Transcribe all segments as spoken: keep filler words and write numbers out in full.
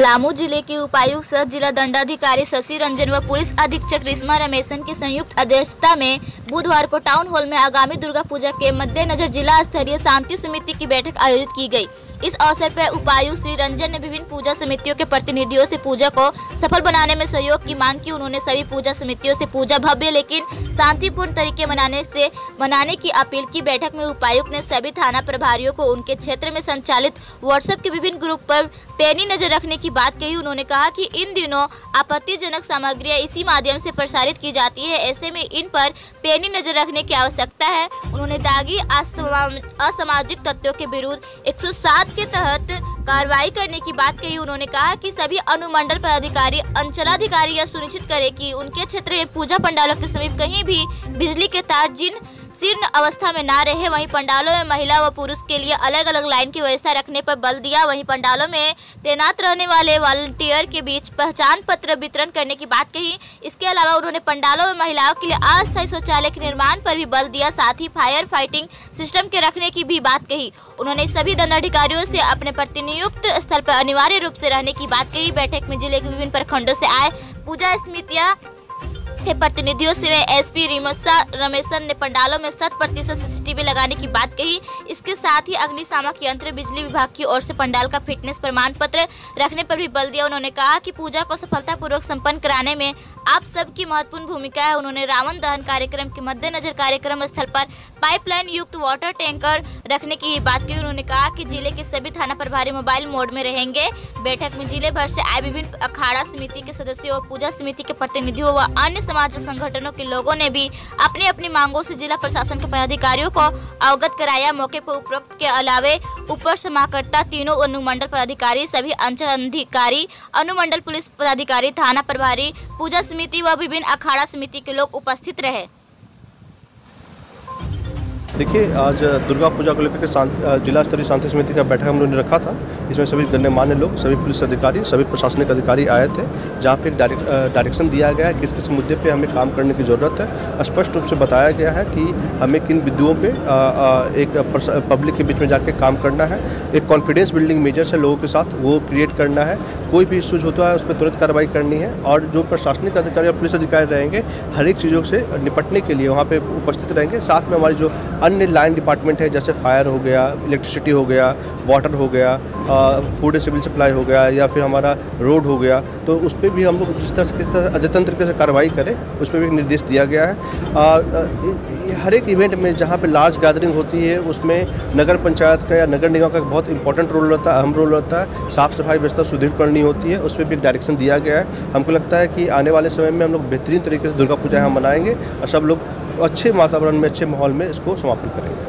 पलामू जिले के उपायुक्त सह जिला दंडाधिकारी शशि रंजन व पुलिस अधीक्षक रिश्मा रमेशन की संयुक्त अध्यक्षता में बुधवार को टाउन हॉल में आगामी दुर्गा पूजा के मद्देनजर जिला स्तरीय शांति समिति की बैठक आयोजित की गई। इस अवसर पर उपायुक्त श्री रंजन ने विभिन्न पूजा समितियों के प्रतिनिधियों से पूजा को सफल बनाने में सहयोग की मांग की। उन्होंने सभी पूजा समितियों से पूजा भव्य लेकिन शांतिपूर्ण तरीके मनाने से मनाने की अपील की। बैठक में उपायुक्त ने सभी थाना प्रभारियों को उनके क्षेत्र में संचालित व्हाट्सएप के विभिन्न ग्रुप पर पैनी नजर रखने की बात कही। उन्होंने कहा कि इन दिनों आपत्तिजनक सामग्रियां इसी माध्यम से प्रसारित की जाती है, ऐसे में इन पर पैनी नजर रखने की आवश्यकता है। उन्होंने दागी असामाजिक तत्वों के विरुद्ध एक सौ सात के तहत कार्रवाई करने की बात कही। उन्होंने कहा कि सभी अनुमंडल पदाधिकारी अंचलाधिकारी यह सुनिश्चित करें कि उनके क्षेत्र में पूजा पंडालों के समीप कहीं भी बिजली के तार जिन शीर्ण अवस्था में ना रहे। वहीं पंडालों में महिला व पुरुष के लिए अलग अलग लाइन की व्यवस्था रखने पर बल दिया। वहीं पंडालों में तैनात रहने वाले वॉलंटियर के बीच पहचान पत्र वितरण करने की बात कही। इसके अलावा उन्होंने पंडालों में महिलाओं के लिए अस्थायी शौचालय के निर्माण पर भी बल दिया, साथ ही फायर फाइटिंग सिस्टम के रखने की भी बात कही। उन्होंने सभी दंडाधिकारियों से अपने प्रतिनियुक्त स्थल पर अनिवार्य रूप से रहने की बात कही। बैठक में जिले के विभिन्न प्रखंडों से आए पूजा समितियां के प्रतिनिधियों से एसपी रिश्मा रमेशन ने पंडालों में शत प्रतिशत सीसीटीवी लगाने की बात कही। इसके साथ ही अग्निशामक यंत्र बिजली विभाग की ओर से पंडाल का फिटनेस प्रमाण पत्र रखने पर भी बल दिया। उन्होंने कहा कि पूजा को सफलतापूर्वक संपन्न कराने में आप सबकी महत्वपूर्ण भूमिका है। उन्होंने रावण दहन कार्यक्रम के मद्देनजर कार्यक्रम स्थल पर पाइपलाइन युक्त वाटर टैंकर रखने की बात की। उन्होंने कहा कि जिले के सभी थाना प्रभारी मोबाइल मोड में रहेंगे। बैठक में जिले भर से आए विभिन्न अखाड़ा समिति के सदस्यों और पूजा समिति के प्रतिनिधियों व अन्य समाज संगठनों के लोगों ने भी अपनी अपनी मांगों से जिला प्रशासन के पदाधिकारियों को अवगत कराया। मौके पर उपरोक्त के अलावे उपर समाहर्ता, तीनों अनुमंडल पदाधिकारी, सभी अंचल अधिकारी, अनुमंडल पुलिस पदाधिकारी, थाना प्रभारी, पूजा समिति व विभिन्न अखाड़ा समिति के लोग उपस्थित रहे। देखिए, आज दुर्गा पूजा को लेकर के जिला स्तरीय शांति समिति का बैठक हम लोगों ने रखा था। इसमें सभी गणमान्य लोग, सभी पुलिस अधिकारी, सभी प्रशासनिक अधिकारी आए थे, जहाँ पे डायरेक्ट डायरेक्शन दिया गया है किस किस मुद्दे पे हमें काम करने की ज़रूरत है। स्पष्ट रूप से बताया गया है कि हमें किन बिंदुओं पे एक पब्लिक के बीच में जाके काम करना है। एक कॉन्फिडेंस बिल्डिंग मेजर्स है लोगों के साथ, वो क्रिएट करना है। कोई भी इशूज होता है उस पर तुरंत कार्रवाई करनी है। और जो प्रशासनिक अधिकारी और पुलिस अधिकारी रहेंगे, हर एक चीज़ों से निपटने के लिए वहाँ पर उपस्थित रहेंगे। साथ में हमारी जो अन्य लाइन डिपार्टमेंट है, जैसे फायर हो गया, इलेक्ट्रिसिटी हो गया, वाटर हो गया, फूड एंड सिविल सप्लाई हो गया, या फिर हमारा रोड हो गया, तो उस पर भी हम लोग जिस तरह से किस तरह अद्यतन तरीके से कार्रवाई करें, उस पर भी निर्देश दिया गया है। आ, हर एक इवेंट में जहाँ पे लार्ज गैदरिंग होती है, उसमें नगर पंचायत का या नगर निगम का बहुत इंपॉर्टेंट रोल रहता है, अहम रोल रहता है। साफ़ सफाई व्यवस्था सुदृढ़ करनी होती है, उस पर भी डायरेक्शन दिया गया है। हमको लगता है कि आने वाले समय में हम लोग बेहतरीन तरीके से दुर्गा पूजा हम मनाएंगे और सब लोग अच्छे वातावरण में, अच्छे माहौल में इसको समापन करेंगे।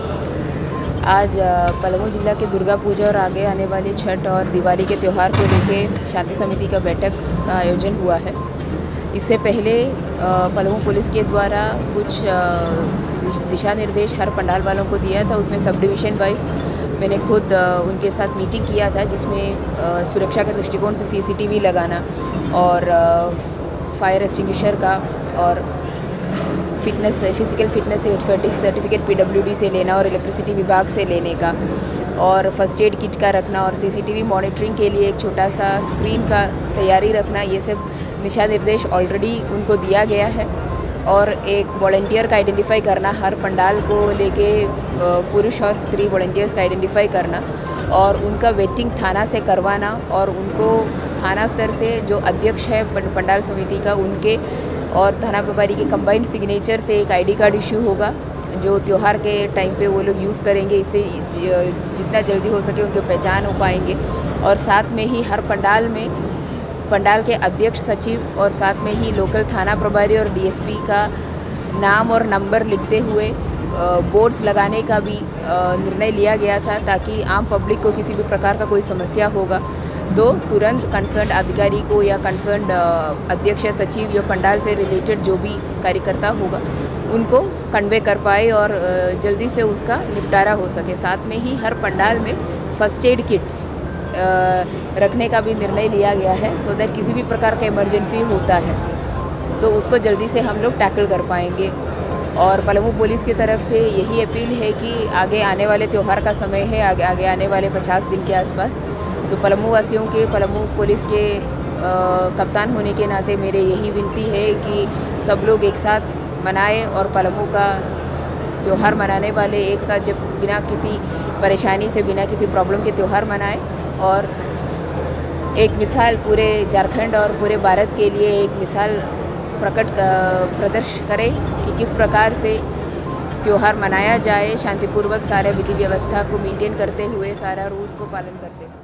आज पलामू जिला के दुर्गा पूजा और आगे आने वाले छठ और दिवाली के त्यौहार को लेकर शांति समिति का बैठक का आयोजन हुआ है। इससे पहले पलामू पुलिस के द्वारा कुछ दिशा निर्देश हर पंडाल वालों को दिया था। उसमें सब डिवीज़न वाइज मैंने खुद उनके साथ मीटिंग किया था, जिसमें सुरक्षा के दृष्टिकोण से सीसीटीवी लगाना और फायर एक्सटिंग्विशर का और fitness physical fitness certificate PWD से लेना और इलेक्ट्रिसिटी विभाग से लेने का, और फर्स्ट एड किट का रखना और सीसीटीवी मॉनिटरिंग के लिए एक छोटा सा स्क्रीन का तैयारी रखना, ये सब दिशा निर्देश ऑलरेडी उनको दिया गया है। और एक वॉलंटियर का आइडेंटिफाई करना, हर पंडाल को लेके पुरुष और स्त्री वॉलंटियर्स का आइडेंटिफाई करना और उनका वेटिंग थाना से करवाना, और उनको थाना स्तर से जो अध्यक्ष है पंडाल समिति का, उनके और थाना प्रभारी के कंबाइंड सिग्नेचर से एक आईडी कार्ड इशू होगा, जो त्यौहार के टाइम पे वो लोग यूज़ करेंगे। इससे जितना जल्दी हो सके उनके पहचान हो पाएंगे। और साथ में ही हर पंडाल में पंडाल के अध्यक्ष, सचिव और साथ में ही लोकल थाना प्रभारी और डीएसपी का नाम और नंबर लिखते हुए बोर्ड्स लगाने का भी निर्णय लिया गया था, ताकि आम पब्लिक को किसी भी प्रकार का कोई समस्या होगा तो तुरंत कंसर्न अधिकारी को या कंसर्न अध्यक्ष या सचिव या पंडाल से रिलेटेड जो भी कार्यकर्ता होगा उनको कन्वे कर पाए और जल्दी से उसका निपटारा हो सके। साथ में ही हर पंडाल में फर्स्ट एड किट रखने का भी निर्णय लिया गया है, सो दैट किसी भी प्रकार का इमरजेंसी होता है तो उसको जल्दी से हम लोग टैकल कर पाएंगे। और पलामू पुलिस की तरफ से यही अपील है कि आगे आने वाले त्यौहार का समय है, आगे आगे आने वाले पचास दिन के आसपास, तो पलमू वासियों के, पलमू पुलिस के कप्तान होने के नाते मेरे यही विनती है कि सब लोग एक साथ मनाएं और पलमू का त्यौहार मनाने वाले एक साथ जब बिना किसी परेशानी से, बिना किसी प्रॉब्लम के त्यौहार मनाएं और एक मिसाल पूरे झारखंड और पूरे भारत के लिए एक मिसाल प्रकट प्रदर्शन करें कि किस प्रकार से त्यौहार मनाया जाए, शांतिपूर्वक सारे विधि व्यवस्था को मेंटेन करते हुए, सारा रूल्स को पालन करते हुए।